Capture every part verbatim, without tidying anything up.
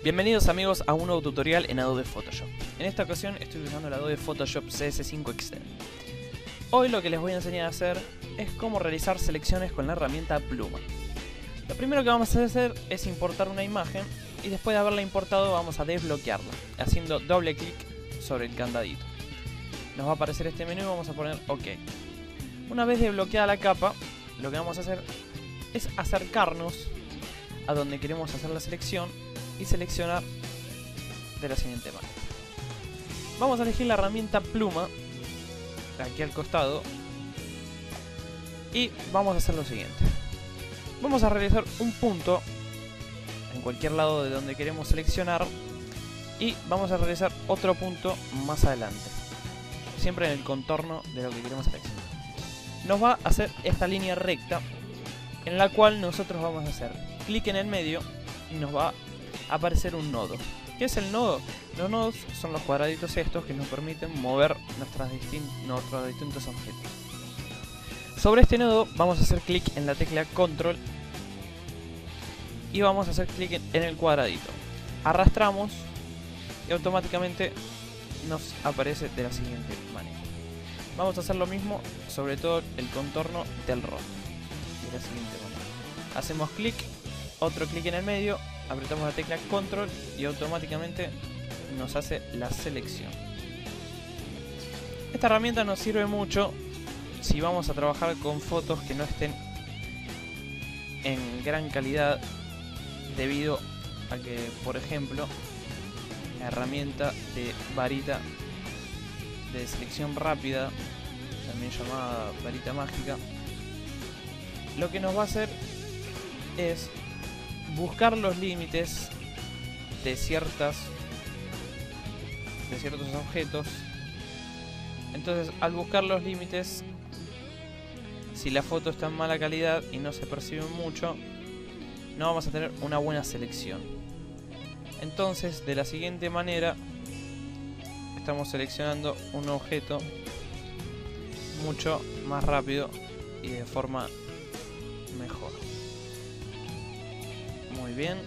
Bienvenidos amigos a un nuevo tutorial en Adobe Photoshop. En esta ocasión estoy usando el Adobe Photoshop C S cinco Extend. Hoy lo que les voy a enseñar a hacer es cómo realizar selecciones con la herramienta pluma. Lo primero que vamos a hacer es importar una imagen y después de haberla importado vamos a desbloquearla haciendo doble clic sobre el candadito. Nos va a aparecer este menú y vamos a poner OK. Una vez desbloqueada la capa, lo que vamos a hacer es acercarnos a donde queremos hacer la selección y seleccionar de la siguiente manera. Vamos a elegir la herramienta pluma aquí al costado y vamos a hacer lo siguiente. Vamos a realizar un punto en cualquier lado de donde queremos seleccionar y vamos a realizar otro punto más adelante, siempre en el contorno de lo que queremos seleccionar. Nos va a hacer esta línea recta en la cual nosotros vamos a hacer clic en el medio y nos va a aparecer un nodo. ¿Qué es el nodo? Los nodos son los cuadraditos estos que nos permiten mover nuestras distin nuestros distintos objetos. Sobre este nodo vamos a hacer clic en la tecla control y vamos a hacer clic en el cuadradito. Arrastramos y automáticamente nos aparece de la siguiente manera. Vamos a hacer lo mismo sobre todo el contorno del rostro. De la siguiente manera. Hacemos clic, otro clic en el medio, apretamos la tecla control y automáticamente nos hace la selección. Esta herramienta nos sirve mucho si vamos a trabajar con fotos que no estén en gran calidad, debido a que, por ejemplo, la herramienta de varita de selección rápida, también llamada varita mágica, lo que nos va a hacer es buscar los límites de ciertas de ciertos objetos. Entonces, al buscar los límites, si la foto está en mala calidad y no se percibe mucho, no vamos a tener una buena selección. Entonces, de la siguiente manera, estamos seleccionando un objeto mucho más rápido y de forma mejor. Muy bien.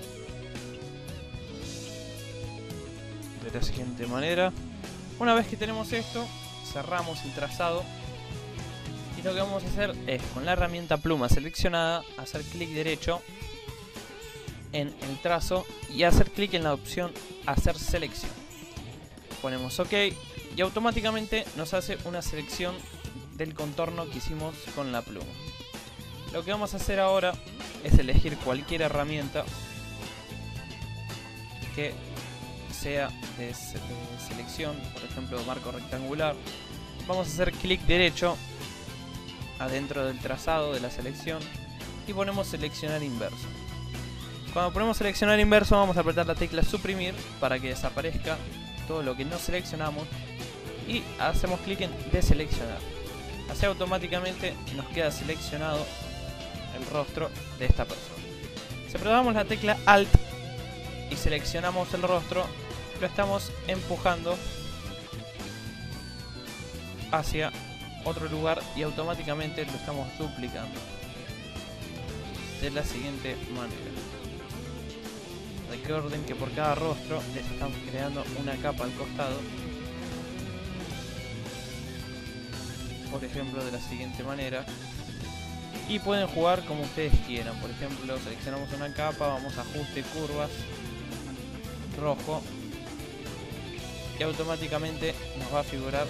De la siguiente manera. Una vez que tenemos esto, cerramos el trazado. Y lo que vamos a hacer es, con la herramienta pluma seleccionada, hacer clic derecho en el trazo y hacer clic en la opción hacer selección. Ponemos OK y automáticamente nos hace una selección del contorno que hicimos con la pluma. Lo que vamos a hacer ahora es elegir cualquier herramienta que sea de, de selección, por ejemplo marco rectangular. Vamos a hacer clic derecho adentro del trazado de la selección y ponemos seleccionar inverso. Cuando ponemos seleccionar inverso vamos a apretar la tecla suprimir para que desaparezca todo lo que no seleccionamos y hacemos clic en deseleccionar. Así automáticamente nos queda seleccionado el rostro de esta persona. Si apretamos la tecla Alt y seleccionamos el rostro, lo estamos empujando hacia otro lugar y automáticamente lo estamos duplicando de la siguiente manera. Recuerden que por cada rostro les estamos creando una capa al costado, por ejemplo de la siguiente manera. Y pueden jugar como ustedes quieran. Por ejemplo, seleccionamos una capa, vamos a ajuste, curvas, rojo, y automáticamente nos va a figurar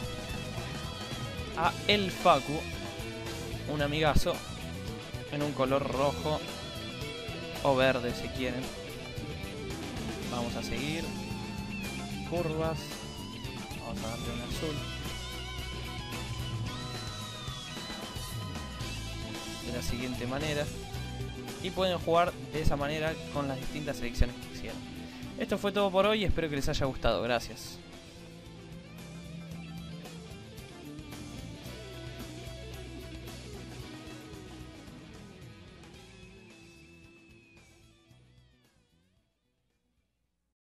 a el Facu, un amigazo, en un color rojo o verde si quieren. Vamos a seguir, curvas, vamos a darle un azul. De la siguiente manera y pueden jugar de esa manera con las distintas selecciones que hicieron. Esto fue todo por hoy, espero que les haya gustado, gracias.